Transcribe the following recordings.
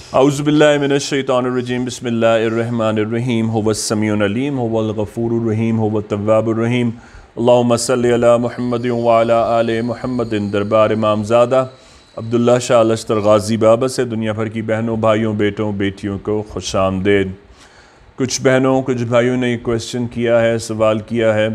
अऊज़ुबिल्लाहि मिनश्शैतानिर्रजीम बिस्मिल्लाहिर्रहमानिर्रहीम हुवस्समीउल अलीम हुवल गफूरुर रहीम हुवत तव्वाबुर रहीम अल्लाहुम्मा सल्लि अला मुहम्मदिन व अला आले मुहम्मदिन। दरबार इमामज़ादा अब्दुल्ला शाह लश्तर गाज़ी बाबा से दुनिया भर की बहनों, भाइयों, बेटों, बेटियों को खुशामदीद। कुछ बहनों, कुछ भाइयों ने क्वेश्चन किया है, सवाल किया है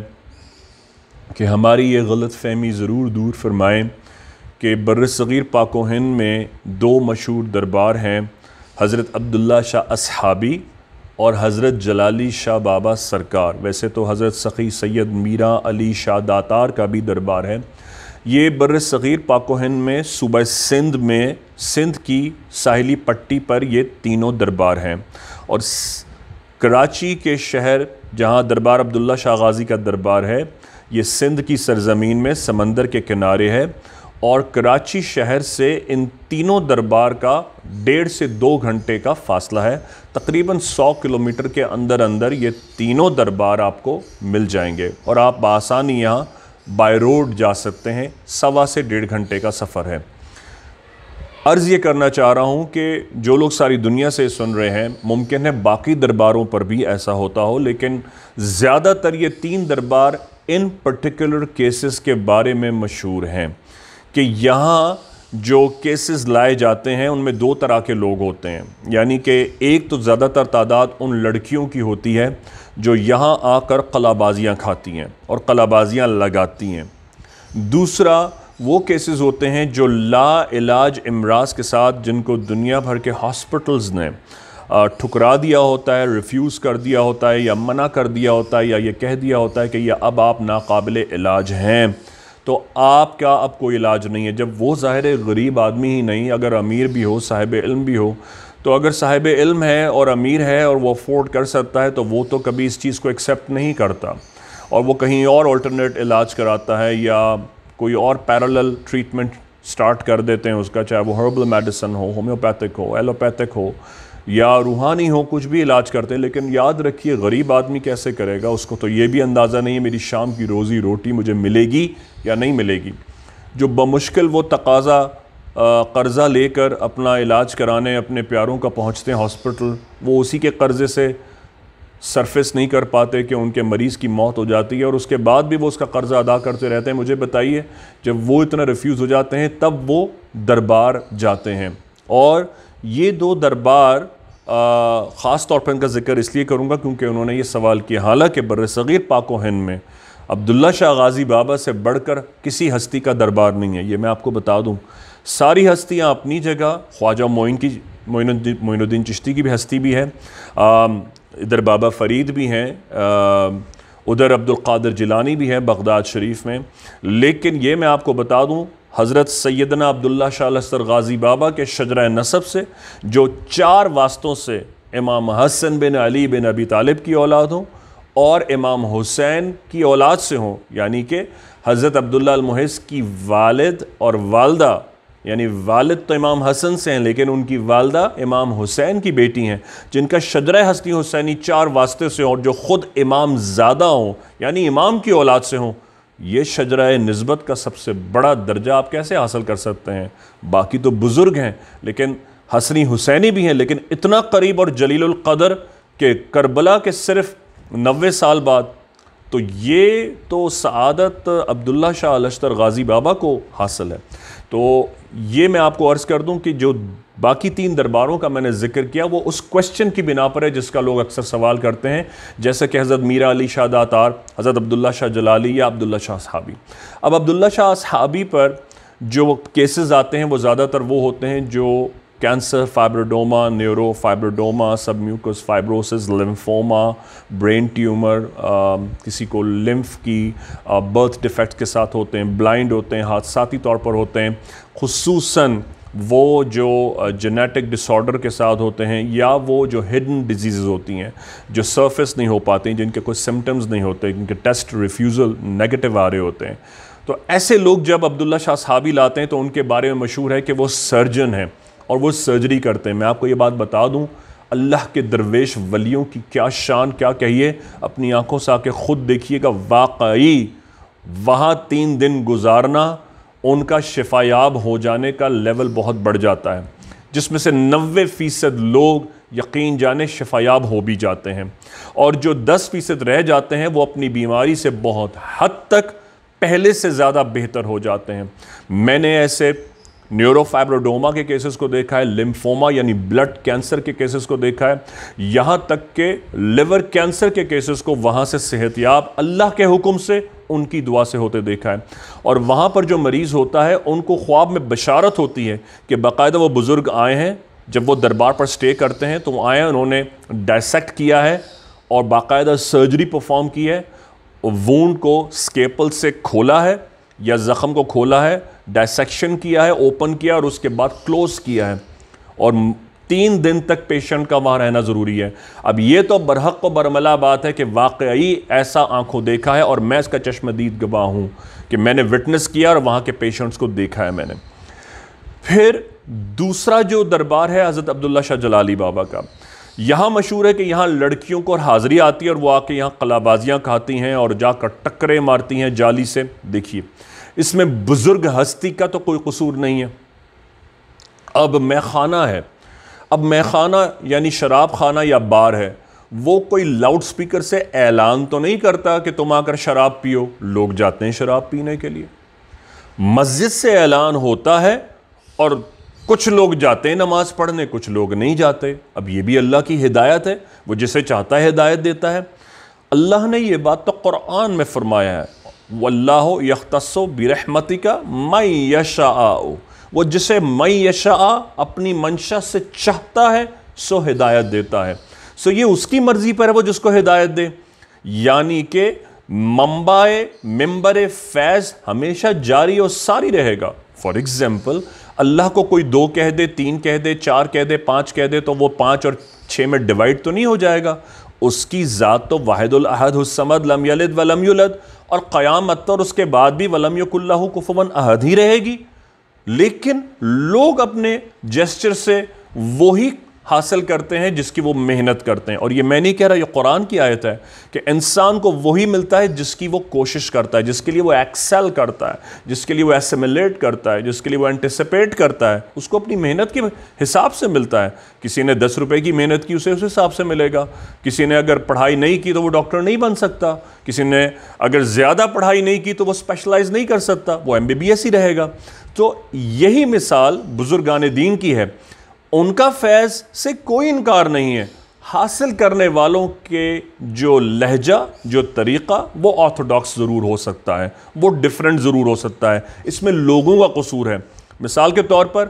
कि हमारी ये गलत फ़हमी ज़रूर दूर फरमाएँ कि बर्र-ए-सग़ीर पाक व हिंद में दो मशहूर दरबार हैं, हज़रत अब्दुल्ला शाह अस्हाबी और हज़रत जलाली शाह बाबा सरकार। वैसे तो हज़रत सखी सैयद मीरा अली शाह दातार का भी दरबार है। ये बर्र-ए-सग़ीर पाक व हिंद में सूबा सिंध में सिंध की साहिली पट्टी पर ये तीनों दरबार हैं। और कराची के शहर जहाँ दरबार अब्दुल्ला शाह गाज़ी का दरबार है, ये सिंध की सरज़मीन में समंदर के किनारे है और कराची शहर से इन तीनों दरबार का 1.5 से 2 घंटे का फासला है। तकरीबन 100 किलोमीटर के अंदर अंदर ये तीनों दरबार आपको मिल जाएंगे और आप बआसानी यहाँ बाय रोड जा सकते हैं। 1.25 से 1.5 घंटे का सफ़र है। अर्ज़ ये करना चाह रहा हूँ कि जो लोग सारी दुनिया से सुन रहे हैं, मुमकिन है बाकी दरबारों पर भी ऐसा होता हो, लेकिन ज़्यादातर ये 3 दरबार इन पर्टिकुलर केसेस के बारे में मशहूर हैं कि यहाँ जो केसेस लाए जाते हैं उनमें 2 तरह के लोग होते हैं। यानी कि एक तो ज़्यादातर तादाद उन लड़कियों की होती है जो यहाँ आकर कलाबाजियाँ खाती हैं और कलाबाजियाँ लगाती हैं। दूसरा वो केसेस होते हैं जो ला इलाज इमराज के साथ, जिनको दुनिया भर के हॉस्पिटल्स ने ठुकरा दिया होता है, रिफ्यूज़ कर दिया होता है या मना कर दिया होता है या ये कह दिया होता है कि ये अब आप नाकाबिले इलाज हैं, तो आपका अब कोई इलाज नहीं है। जब वो ज़ाहिर गरीब आदमी ही नहीं, अगर अमीर भी हो, साहिब इल्म भी हो, तो अगर साहिब इल्म है और अमीर है और वो अफोर्ड कर सकता है तो वो तो कभी इस चीज़ को एक्सेप्ट नहीं करता और वो कहीं और अल्टरनेट इलाज कराता है या कोई और पैरेलल ट्रीटमेंट स्टार्ट कर देते हैं उसका, चाहे वो हर्बल मेडिसिन हो, होम्योपैथिक हो, एलोपैथिक हो या रूहानी हो, कुछ भी इलाज करते हैं। लेकिन याद रखिए, गरीब आदमी कैसे करेगा? उसको तो ये भी अंदाज़ा नहीं है मेरी शाम की रोज़ी रोटी मुझे मिलेगी या नहीं मिलेगी। जो बमुश्किल वो तकाज़ा कर्ज़ा लेकर अपना इलाज कराने अपने प्यारों का पहुँचते हैं हॉस्पिटल, वो उसी के कर्ज़े से सरफेस नहीं कर पाते कि उनके मरीज़ की मौत हो जाती है और उसके बाद भी वो उसका कर्ज़ा अदा करते रहते हैं। मुझे बताइए, जब वो इतना रिफ्यूज़ हो जाते हैं तब वो दरबार जाते हैं। और ये 2 दरबार ख़ास तौर पर इनका ज़िक्र इसलिए करूँगा क्योंकि उन्होंने ये सवाल किया। हालांकि बर्र-ए-सग़ीर पाक व हिंद में अब्दुल्ला शाह गाज़ी बाबा से बढ़कर किसी हस्ती का दरबार नहीं है, ये मैं आपको बता दूँ। सारी हस्तियाँ अपनी जगह, ख्वाजा मोइनुद्दीन चिश्ती की भी हस्ती भी है, इधर बाबा फ़रीद भी हैं, उधर अब्दुल क़ादिर जिलानी भी है बगदाद शरीफ में। लेकिन ये मैं आपको बता दूँ, हज़रत सैयदना अब्दुल्ला शाह लश्तर गाज़ी बाबा के शजरा नसब से जो 4 वास्तों से इमाम हसन बिन अली बिन अबी तालिब की औलाद हों और इमाम हुसैन की औलाद से हों, यानी कि हज़रत अब्दुल्ला अल-मुहिस की वालिद और वालदा, यानी वालिद तो इमाम हसन से हैं लेकिन उनकी वालदा इमाम हुसैन की बेटी हैं, जिनका शजरा हस्ती हुसैनी 4 वास्ते से और जो ख़ुद इमाम ज़ादा हों, यानी इमाम की औलाद से हों, ये शजरा निस्बत का सबसे बड़ा दर्जा आप कैसे हासिल कर सकते हैं? बाकी तो बुज़ुर्ग हैं लेकिन हसनी हुसैनी भी हैं, लेकिन इतना करीब और जलीलुल क़दर के करबला के सिर्फ 90 साल बाद, तो ये तो सआदत अब्दुल्ला शाह लश्तर गाज़ी बाबा को हासिल है। तो ये मैं आपको अर्ज़ कर दूं कि जो बाकी 3 दरबारों का मैंने ज़िक्र किया वो उस क्वेश्चन की बिना पर है जिसका लोग अक्सर सवाल करते हैं, जैसे कि हज़रत मीरा अली शाह दातार, हज़रत अब्दुल्ला शाह जलाली या अब्दुल्ला शाह अस्हाबी। अब अब्दुल्ला शाह अस्हाबी पर जो केसेस आते हैं वो ज़्यादातर वो होते हैं जो cancer, fibroadenoma, neurofibroma, submucous fibrosis, lymphoma, brain tumour, किसी को लिम्फ की बर्थ डिफेक्ट के साथ होते हैं, ब्लाइंड होते हैं, हादसाती तौर पर होते हैं, खुसूसन वो जो जेनेटिक डिसऑर्डर के साथ होते हैं या वो जो हिडन डिजीज़ होती हैं जो सरफेस नहीं हो पाती, जिनके कोई सिम्टम्स नहीं होते, जिनके टेस्ट रिफ्यूज़ल नेगेटिव आ रहे होते हैं। तो ऐसे लोग जब अब्दुल्ला शाह अस्हाबी लाते हैं तो उनके बारे में मशहूर है कि वो सर्जन हैं और वो सर्जरी करते हैं। मैं आपको ये बात बता दूं, अल्लाह के दरवेश वलियों की क्या शान, क्या कहिए, अपनी आंखों से आके ख़ुद देखिएगा। वाकई वहाँ 3 दिन गुजारना उनका शिफायाब हो जाने का लेवल बहुत बढ़ जाता है। جس میں سے 90% لوگ یقین جانے شفایاب ہو بھی جاتے ہیں، اور جو 10% رہ جاتے ہیں وہ اپنی بیماری سے بہت حد تک پہلے سے زیادہ بہتر ہو جاتے ہیں۔ میں نے ایسے نیورو فائبروڈوما کے کیسز کو دیکھا ہے، لمفوما یعنی بلڈ کینسر کے کیسز کو دیکھا ہے، یہاں تک کہ لیور کینسر کے کیسز کو وہاں سے صحت یاب اللہ کے حکم سے ان کی دعا سے ہوتے دیکھا ہے۔ اور وہاں پر جو مریض ہوتا ہے ان کو خواب میں بشارت ہوتی ہے کہ باقاعدہ وہ بزرگ آئے ہیں، جب وہ دربار پر سٹے کرتے ہیں تو وہ آئے ہیں، انہوں نے ڈائسیکٹ کیا ہے اور باقاعدہ سرجری پرفارم کی ہے، وونڈ کو سکیپل سے کھولا ہے یا زخم کو کھولا ہے، ڈائسیکشن کیا ہے، اوپن کیا اور اس کے بعد کلوز کیا ہے، اور 3 دن تک پیشنٹ کا وہاں رہنا ضروری ہے۔ اب یہ تو برحق و برملا بات ہے کہ واقعی ایسا آنکھوں دیکھا ہے، اور میں اس کا چشم دید گواہ ہوں کہ میں نے وٹنس کیا اور وہاں کے پیشنٹس کو دیکھا ہے میں نے۔ پھر دوسرا جو دربار ہے حضرت عبداللہ شاہ جلالی بابا کا، یہاں مشہور ہے کہ یہاں لڑکیوں کو حاضری آتی ہے اور وہ آ کے یہاں قلابازیاں کھاتی ہیں اور جا کر ٹکرے مارتی ہیں جالی سے۔ دیکھیے اس میں بزرگ ہستی کا تو کوئی قصور نہیں ہے۔ اب میخانہ ہے، اب میخانہ یعنی شراب خانہ یا بار ہے، وہ کوئی لاؤڈ سپیکر سے اعلان تو نہیں کرتا کہ تم آ کر شراب پیو، لوگ جاتے ہیں شراب پینے کے لیے۔ مسجد سے اعلان ہوتا ہے اور کچھ لوگ جاتے ہیں نماز پڑھنے، کچھ لوگ نہیں جاتے۔ اب یہ بھی اللہ کی ہدایت ہے، وہ جسے چاہتا ہے ہدایت دیتا ہے۔ اللہ نے یہ بات تو قرآن میں فرمایا ہے، وَاللَّهُ يَخْتَصُّ بِرَحْمَتِكَ مَن يَشَاءُ، وہ جسے من یشاء اپنی منشا سے چاہتا ہے سو ہدایت دیتا ہے۔ سو یہ اس کی مرضی پر ہے وہ جس کو ہدایت دے، یعنی کہ منبع ممبر فیض ہمیشہ جاری اور ساری رہے گا۔ فار ایگزامپل اللہ کو کوئی 2 کہہ دے، 3 کہہ دے، 4 کہہ دے، 5 کہہ دے تو وہ 5 اور 6 میں ڈیوائیڈ تو نہیں ہو جائے گا۔ اس کی ذات تو واحد الاحد الصمد لم یلد ولم یولد، اور قیامت اور اس کے بعد بھی ولم یکن لہ کفوا احد ہی رہے گی، لیکن لوگ اپنے جیسچر سے وہی حاصل کرتے ہیں جس کی وہ محنت کرتے ہیں۔ اور یہ میں نہیں کہہ رہا، یہ قرآن کی آیت ہے کہ انسان کو وہی ملتا ہے جس کی وہ کوشش کرتا ہے، جس کے لیے وہ ایکسل کرتا ہے، جس کے لیے وہ ایسیمیلیٹ کرتا ہے، جس کے لیے وہ انٹیسپیٹ کرتا ہے، اس کو اپنی محنت کے حساب سے ملتا ہے۔ کسی نے 10 روپے کی محنت کی، اسے اس حساب سے ملے گا۔ کسی نے اگر پڑھائی نہیں کی تو وہ ڈاکٹر نہیں بن سکتا، کسی نے اگر زیادہ پڑھائی نہیں کی تو وہ اسپیشلائز نہیں کر سکتا، وہ MBBS ہی رہے گا۔ تو یہی مثال بزرگان دین کی ہے، ان کا فیض سے کوئی انکار نہیں ہے، حاصل کرنے والوں کے جو لہجہ، جو طریقہ، وہ آرتھوڈاکس ضرور ہو سکتا ہے، وہ ڈیفرنٹ ضرور ہو سکتا ہے، اس میں لوگوں کا قصور ہے۔ مثال کے طور پر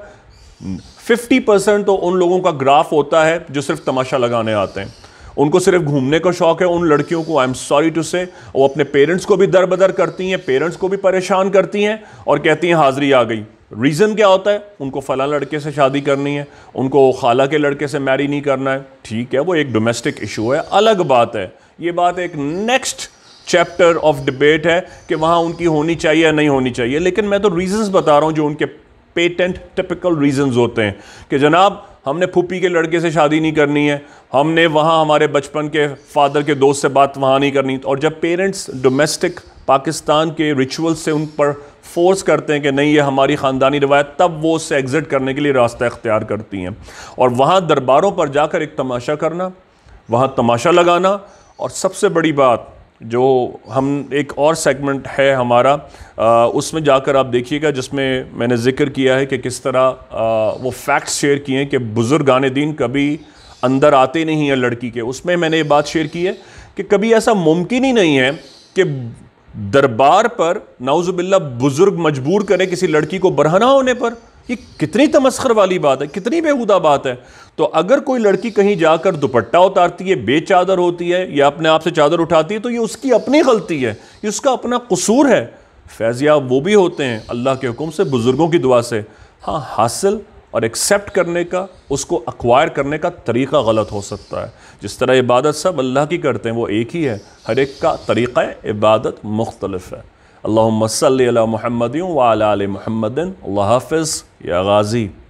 50% تو ان لوگوں کا گراف ہوتا ہے جو صرف تماشا لگانے آتے ہیں، ان کو صرف گھومنے کا شوق ہے۔ ان لڑکیوں کو آئی ایم سوری ٹو سے وہ اپنے پیرنٹس کو بھی در بدر کرتی ہیں، پیرنٹس کو بھی پریشان کرتی ہیں اور کہتی ہیں حاضری آ گئی۔ ریزن کیا ہوتا ہے؟ ان کو فلاں لڑکے سے شادی کرنی ہے، ان کو خالہ کے لڑکے سے میری نہیں کرنا ہے۔ ٹھیک ہے، وہ ایک ڈومیسٹک ایشو ہے، الگ بات ہے، یہ بات ایک نیکسٹ چیپٹر آف ڈیبیٹ ہے کہ وہاں ان کی ہونی چاہیے یا نہیں ہونی چاہیے۔ لیکن میں تو ریزنز بتا رہا ہوں جو ان کے پیٹنٹ ٹپیکل ریزنز ہوتے ہیں کہ جناب ہم نے پھوپھی کے لڑکے سے شادی نہیں کرنی ہے، ہم نے وہاں ہمارے بچپن کے فادر کے دوست سے بات وہاں نہیں کرنی۔ اور جب پیرنٹس ڈومیسٹک پاکستان کے ریچول سے ان پر فورس کرتے ہیں کہ نہیں یہ ہماری خاندانی روایت، تب وہ اس سے ایگزٹ کرنے کے لیے راستہ اختیار کرتی ہیں۔ اور وہاں درباروں پر جا کر ایک تماشا کرنا، وہاں تماشا لگانا، اور سب سے بڑی بات جو ہم ایک اور سیگمنٹ ہے ہمارا، اس میں جا کر آپ دیکھیے گا جس میں میں نے ذکر کیا ہے کہ کس طرح وہ فیکٹس شیئر کیے ہیں کہ بزرگان دین کبھی اندر آتے نہیں ہیں لڑکی کے۔ اس میں نے یہ بات شیئر کی ہے کہ کبھی ایسا ممکن ہی نہیں ہے کہ دربار پر نعوذ باللہ بزرگ مجبور کرے کسی لڑکی کو برہنہ ہونے پر۔ یہ کتنی تمسخر والی بات ہے، کتنی بےہودہ بات ہے۔ تو اگر کوئی لڑکی کہیں جا کر دوپٹہ اتارتی ہے، بے چادر ہوتی ہے یا اپنے آپ سے چادر اٹھاتی ہے تو یہ اس کی اپنی غلطی ہے، یہ اس کا اپنا قصور ہے۔ فیضیاب وہ بھی ہوتے ہیں اللہ کے حکم سے، بزرگوں کی دعا سے۔ ہاں، حاصل اور ایکسیپٹ کرنے کا، اس کو ایکوائر کرنے کا طریقہ غلط ہو سکتا ہے۔ جس طرح عبادت سب اللہ کی کرتے ہیں وہ ایک ہی ہے، ہر ایک کا طریقہ عبادت مختلف ہے۔ اللہم صلی علی محمد وعلی آل محمد۔ اللہ حافظ یا غازی۔